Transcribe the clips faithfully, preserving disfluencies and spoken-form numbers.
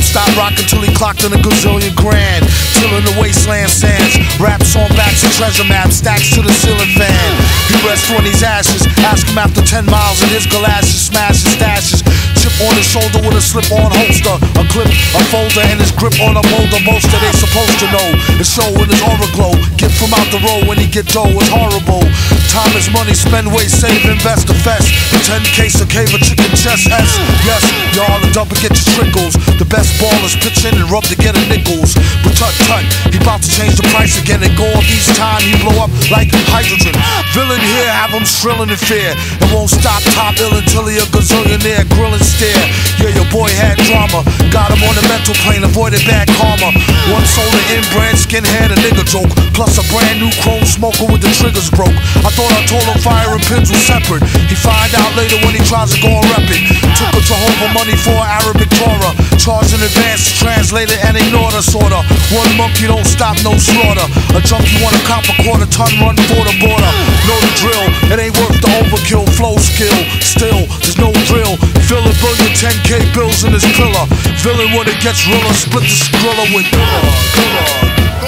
stop rocking till he clocked in a gazillion grand. Tilling the wasteland sands, raps on backs and treasure maps, stacks to the ceiling fan. He rests on these ashes, ask him after ten miles in his galoshes, smash his stashes. Chip on his shoulder with a slip-on holster, a clip, a folder, and his grip on a boulder. Most that they supposed to know, it's show in his aura glow. Get from out the road when he get dough, it's horrible. Time is money, spend, waste, save, invest, the fest. ten case of cave, a chicken chest, S. Yes, y'all, the dump and get your trickles. The best ballers pitch in and rub to get a nickels. But tut tut, he bout to change the price again and go up each time he blow up like hydrogen. Villain here, have him shrilling in fear, and won't stop top ill until he a gazillionaire, grilling stare. Yeah, your boy had drama, got him on the mental plane, avoided bad karma. One sold an inbred skinhead, a nigga joke, plus a brand new chrome smoker with the triggers broke. I thought I told him fire and pins was separate. He find out later when he tries to go and rep it. Took a Jehovah money for an Arabic Torah, charged in advance to translate it and ignored us sorta. One monkey don't stop, no slaughter. A junkie want a cop a quarter ton, run for the border. Know the drill, it ain't worth the overkill. Flow skill, still, there's no drill. Fill a billion ten K bills in his pillar. Villain when it gets realer, split the skrilla with killer, killer.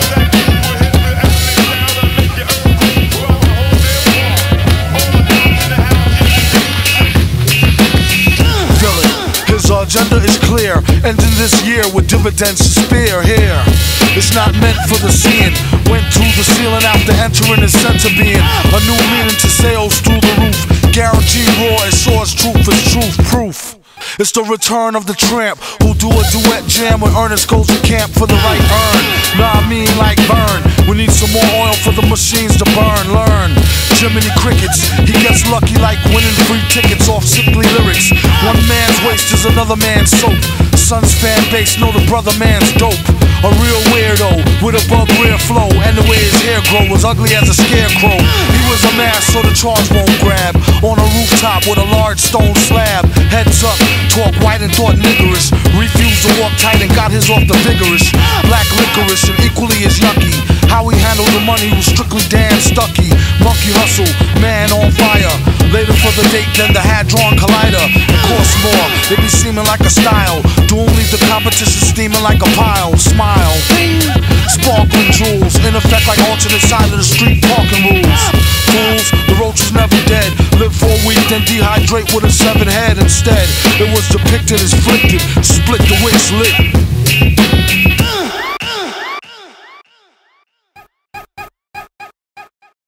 His agenda is clear, ending this year with dividends to spare here. It's not meant for the seeing. Went through the ceiling after entering his center being. A new meaning to sales through the roof. Guaranteed raw as swords, truth is truth proof. It's the return of the tramp who do a duet jam when Ernest goes to camp for the right earn. Nah, I mean like burn. We need some more oil for the machines to burn. Learn Jiminy Crickets. He gets lucky like winning free tickets off sickly lyrics. One man's waste is another man's soap. Son's fan base know the brother man's dope. A real weirdo with a bug rear flow, and the way his hair grow was ugly as a scarecrow. He was a mask so the charge won't grab. On a rooftop with a large stone slab. Heads up, talk white and thought niggerish. Refused to walk tight and got his off the vigorous. Black licorice and equally as yucky. How he handled the money was strictly damn stucky. Monkey hustle, man on fire. Later for the date than the Hadron Collider. It costs more, they be seeming like a style. Don't leave the competition steaming like a pile. Smile, ding, sparkling jewels. In effect like alternate side of the street parking rules. Fools, the roach was never dead. Live for a week then dehydrate with a severed head instead. It was depicted as flicked, split the wicks lit.